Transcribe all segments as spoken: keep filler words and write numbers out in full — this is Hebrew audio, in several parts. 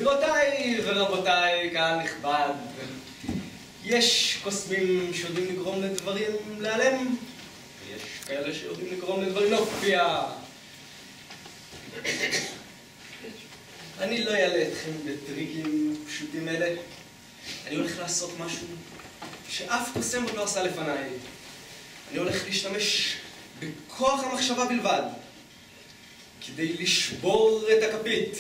גבירותיי ורבותיי, קהל נכבד, יש קוסמים שיודעים לגרום לדברים להיעלם, ויש כאלה שיודעים לגרום לדברים להופיע. אני לא אעלה אתכם בטריקים פשוטים אלה. אני הולך לעשות משהו שאף קוסם עוד לא עשה לפניי. אני הולך להשתמש בכוח המחשבה בלבד, כדי לשבור את הכפית.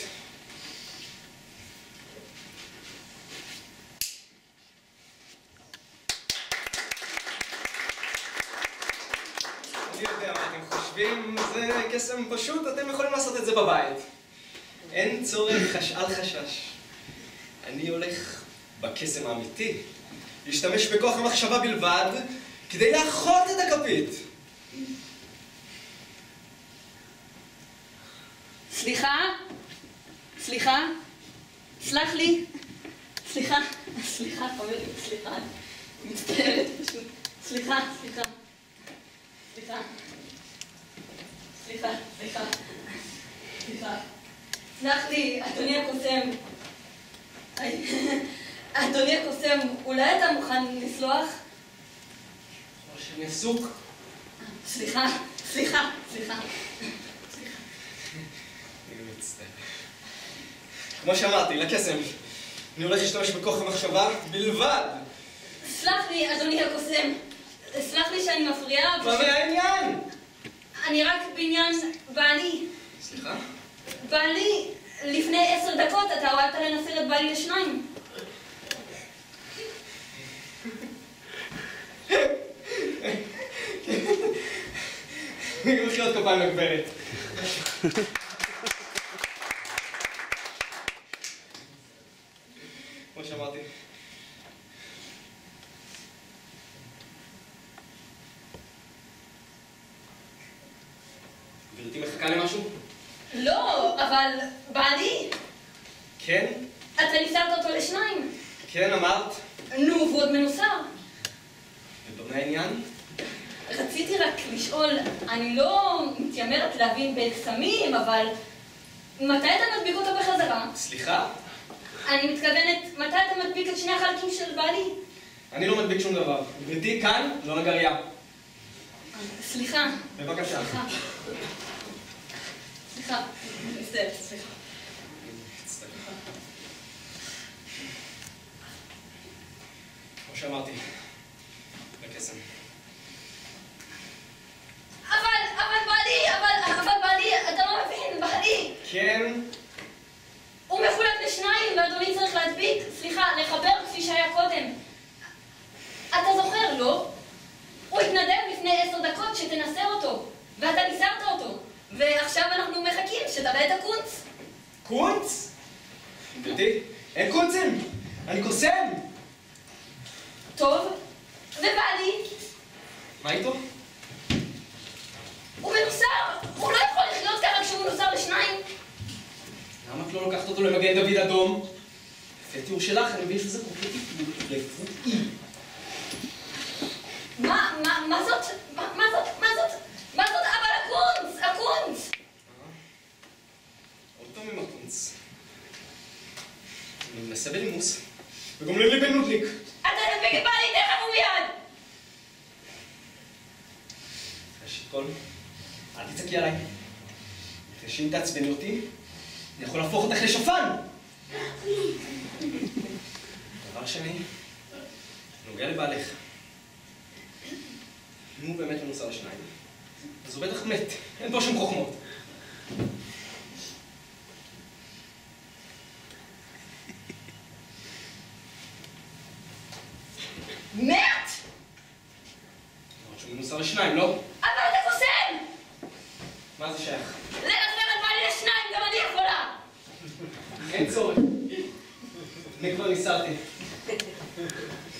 אני יודע מה אתם חושבים, זה קסם פשוט, אתם יכולים לעשות את זה בבית. אין צורך אל חשש. אני הולך בקסם האמיתי להשתמש בכוח המחשבה בלבד כדי לאחות את הכפית. סליחה? סליחה? סלח לי? סליחה? סליחה, חברים, סליחה. מצטערת פשוט. סליחה, סליחה. סליחה. סליחה, סליחה. סליחה. סלח לי, אדוני הקוסם. אדוני הקוסם, אולי אתה מוכן לסלוח? או שאני עסוק. סליחה, סליחה, סליחה. אני מצטער. כמו שאמרתי, לקסם, אני הולך להשתמש בכוח המחשבה בלבד. סלח לי, אדוני הקוסם. סלח לי שאני מפריעה. מה מהעניין? אני רק בעניין בעלי. סליחה? בעלי, לפני עשר דקות אתה הולכת לנסר את בעלי לשניים. מחיאות כפיים לגברת. כמו שאמרתי. גברתי מחכה למשהו? לא, אבל בעלי. כן? אתה ניסרת אותו לשניים. כן, אמרת. נו, והוא עוד מנוסר. ובמה העניין? רציתי רק לשאול, אני לא מתיימרת להבין בקסמים, אבל מתי אתה מדביק אותו בחזרה? סליחה? אני מתכוונת, מתי אתה מדביק את שני החלקים של בעלי? אני לא מדביק שום דבר. גברתי כאן, לא נגריה. סליחה. בבקשה. סליחה. סליחה. בסדר, סליחה. כמו שאמרתי, לקסם. אבל, אבל בעלי, אבל, אבל בעלי, אתה לא מבין, בעלי. כן? הוא מחולק לשניים, ואדוני צריך להדביק, סליחה, לחבר כפי שהיה קודם. אתה זוכר, לא? הוא התנדב לפני עשר דקות שתנסר אותו, ואתה ניסרת אותו. ועכשיו אנחנו מחכים שתראה את הקונץ. קונץ? גברתי, אין קונצים! אני קוסם! טוב, ובעלי? מה איתו? הוא מנוסר! הוא לא יכול לחיות ככה כשהוא מנוסר לשניים. למה את לא לוקחת אותו למגן דוד אדום? לפי התיאור שלך, אני מבין שזה קוקי טיפול רפואי. מה, מה, מה זאת? מה, מה זאת? מה זאת? מה זאת? אבל הקונץ! הקונץ! עוד פעם עם הקונץ. אני מנסה בלימוס, וגומלים לי בנודליק. אתה תדביק את בעלי תכף ומיד! ראשית כל, אל תצעקי עליי. לפני שאם תעצבני אותי, אני יכול להפוך אותך לשפן! דבר שני, נוגע לבעלך. אם הוא באמת מנוסר לשניים, אז הוא בטח מת. אין פה שום חוכמות. מת? למרות שהוא מנוסר לשניים, לא? אבל אתה קוסם! מה זה שייך? לנסר את בעלי לשניים, גם אני יכולה! אין צורך. אני כבר ניסרתי.